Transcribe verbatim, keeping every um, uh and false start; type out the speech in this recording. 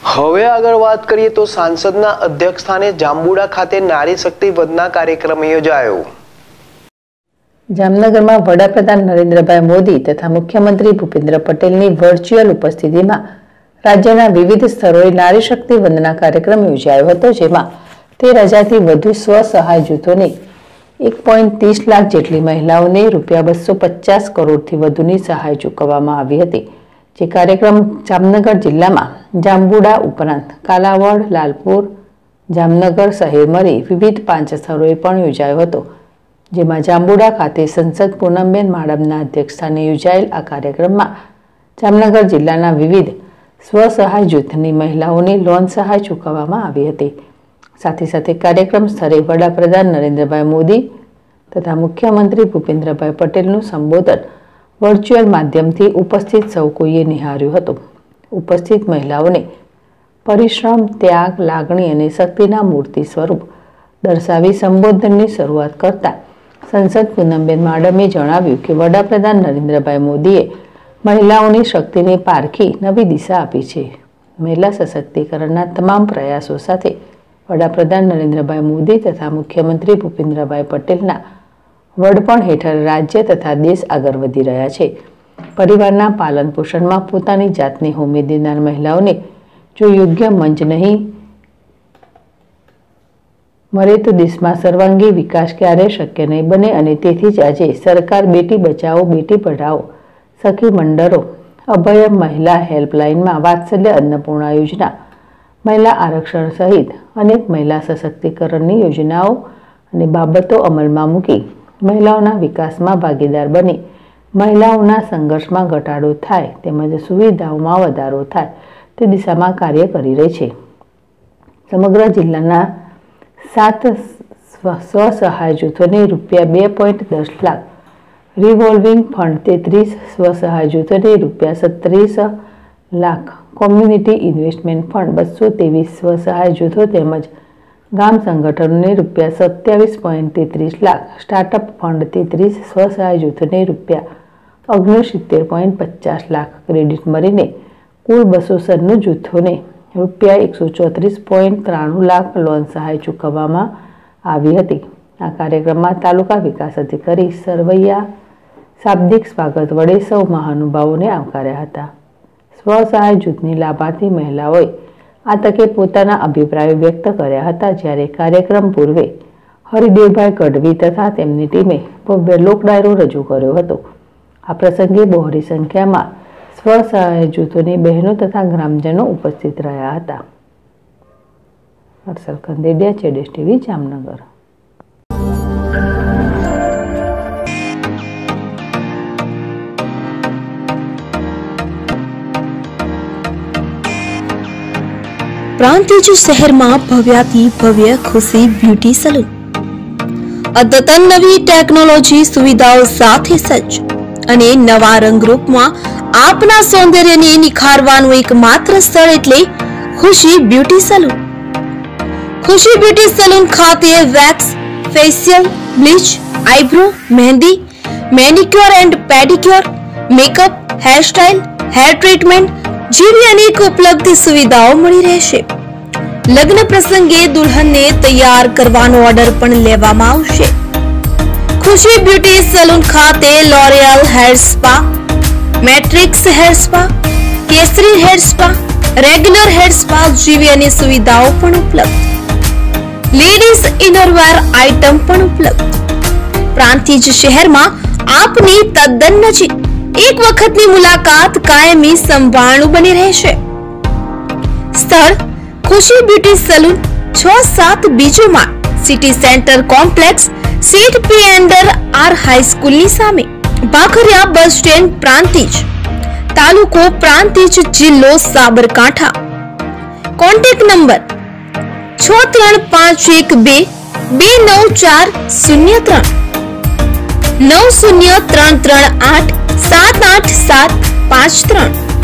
હવે આગળ વાત કરીએ તો સાંસદના અધ્યક્ષ સ્થાને જાંબુડા ખાતે નારી શક્તિ વંદના કાર્યક્રમ યોજાયો। જામનગરમાં વડાપ્રધાન નરેન્દ્રભાઈ મોદી તથા મુખ્યમંત્રી ભૂપેન્દ્ર પટેલની વર્ચ્યુઅલ ઉપસ્થિતિમાં રાજ્યના વિવિધ સ્થળોએ નારી શક્તિ વંદના કાર્યક્રમ યોજાયો હતો, જેમાં તેર હજારથી વધુ સ્વસહાય જૂથોને એક પોઈન્ટ ત્રીસ લાખ જેટલી મહિલાઓને રૂપિયા બસો પચાસ કરોડથી વધુની સહાય ચૂકવવામાં આવી હતી। જે કાર્યક્રમ જામનગર જિલ્લામાં જાંબુડા ઉપરાંત કાલાવડ, લાલપુર, જામનગર શહેર મળી વિવિધ પાંચ સ્થળોએ પણ યોજાયો હતો, જેમાં જાંબુડા ખાતે સંસદ પૂનમબેન માડમના અધ્યક્ષસ્થાને યોજાયેલ આ કાર્યક્રમમાં જામનગર જિલ્લાના વિવિધ સ્વસહાય જૂથની મહિલાઓને લોન સહાય ચૂકવવામાં આવી હતી। સાથે સાથે કાર્યક્રમ સ્થળે વડાપ્રધાન નરેન્દ્રભાઈ મોદી તથા મુખ્યમંત્રી ભૂપેન્દ્રભાઈ પટેલનું સંબોધન વર્ચ્યુઅલ માધ્યમથી ઉપસ્થિત સૌ કોઈએ નિહાળ્યું હતું। ઉપસ્થિત મહિલાઓને પરિશ્રમ, ત્યાગ, લાગણી અને શક્તિના મૂર્તિ સ્વરૂપ દર્શાવી સંબોધનની શરૂઆત કરતા સંસદ પૂનમબેન માડમે જણાવ્યું કે વડાપ્રધાન નરેન્દ્રભાઈ મોદીએ મહિલાઓની શક્તિને પારખી નવી દિશા આપી છે। મહિલા સશક્તિકરણના તમામ પ્રયાસો સાથે વડાપ્રધાન નરેન્દ્રભાઈ મોદી તથા મુખ્યમંત્રી ભૂપેન્દ્રભાઈ પટેલના વડપણ હેઠળ રાજ્ય તથા દેશ આગળ વધી રહ્યા છે। પરિવારના પાલન પોષણમાં પોતાની જાતને હોમી દેનાર મહિલાઓને જો યોગ્ય મંચ નહીં મળે તો દેશમાં સર્વાંગી વિકાસ ક્યારેય શક્ય નહીં બને અને તેથી જ આજે સરકાર બેટી બચાવો બેટી પઢાઓ, સખી મંડળો, અભય મહિલા હેલ્પલાઇનમાં વાત્સલ્ય અન્નપૂર્ણા યોજના, મહિલા આરક્ષણ સહિત અનેક મહિલા સશક્તિકરણની યોજનાઓ અને બાબતો અમલમાં મૂકી મહિલાઓના વિકાસમાં ભાગીદાર બની મહિલાઓના સંઘર્ષમાં ઘટાડો થાય તેમજ સુવિધાઓમાં વધારો થાય તે દિશામાં કાર્ય કરી રહી છે। સમગ્ર જિલ્લાના સાત સ્વસહાય જૂથોને રૂપિયા બે પોઈન્ટ દસ લાખ, રિવોલ્વિંગ ફંડ તેત્રીસ સ્વસહાય જૂથોને રૂપિયા સત્રીસ લાખ, કોમ્યુનિટી ઇન્વેસ્ટમેન્ટ ફંડ બસો ત્રેવીસ સ્વસહાય જૂથો તેમજ ગામ સંગઠનોને રૂપિયા સત્યાવીસ પોઈન્ટ તેત્રીસ લાખ, સ્ટાર્ટઅપ ફંડ તેત્રીસ સ્વસહાય જૂથોને રૂપિયા ઓગણસિત્તેર પોઈન્ટ પચાસ લાખ ક્રેડિટ મળીને કુલ બસો સન્નું જૂથોને રૂપિયા એકસો ચોત્રીસ પોઈન્ટ ત્રાણું લાખ લોન સહાય ચૂકવવામાં આવી હતી। આ કાર્યક્રમમાં તાલુકા વિકાસ અધિકારી સરવૈયા શાબ્દિક સ્વાગત વડે સૌ મહાનુભાવોને આવકાર્યા હતા। સ્વસહાય જૂથની લાભાર્થી મહિલાઓએ આ તકે પોતાના અભિપ્રાયો વ્યક્ત કર્યા હતા, જ્યારે કાર્યક્રમ પૂર્વે હરિદેવભાઈ ગઢવી તથા તેમની ટીમે ભવ્ય લોક ડાયરો રજૂ કર્યો હતો। આ પ્રસંગે બહોળી સંખ્યામાં સ્વસહાય જૂથોની બહેનો તથા ગ્રામજનો ઉપસ્થિત રહ્યા હતા। હર્ષલ કંદેડિયા, ચેડેશ ટીવી, જામનગર। પ્રાંતિજ શહેરમાં ભવ્યાથી ભવ્ય ખુશી બ્યુટી સલૂન અદ્યતન નવી ટેકનોલોજી સુવિધાઓ સાથે સજ્જ અને નવા રંગરૂપમાં આપના સૌંદર્યને નિખારવાનું એકમાત્ર સ્થળ એટલે Khushi beauty salon. Khushi beauty salon ખાતે wax, facial, bleach, eyebrow, mehndi, manicure and pedicure, makeup, hairstyle, hair treatment જેવી અનેક ઉપલબ્ધ સુવિધાઓ મળી રહેશે। લગ્ન પ્રસંગે દુલ્હનને તૈયાર કરવાનો ઓર્ડર પણ લેવામાં આવશે। ખુશી બ્યુટી સલૂન ખાતે L'Oreal hair spa, matrix hair spa, Kesari hair spa, regular hair spa જેવી અનેક સુવિધાઓ પણ ઉપલબ્ધ। લેડીઝ ઇનરવેર આઇટમ પણ ઉપલબ્ધ। પ્રાંતિજ શહેરમાં આપની તદ્દન નજીક એક વખતની મુલાકાત કાયમી સંભાળનું બની રહેશે। સ્થળ ખુશી બ્યુટી સલૂન, છ સાત બીજો માળ, સિટી સેન્ટર કોમ્પ્લેક્સ, સીટ પી એન્ડર આર હાઈસ્કૂલની સામે, ભાખરિયા બસ સ્ટેન્ડ, પ્રાંતિજ, તાલુકો પ્રાંતિજ, જિલ્લો સાબરકાંઠા। કોન્ટેક્ટ નંબર છ ત્રણ પાંચ એક બે બે નવ ચાર શૂન્ય ત્રણ, નવ શૂન્ય ત્રણ ત્રણ આઠ સાત આઠ સાત પાંચ ત્રણ।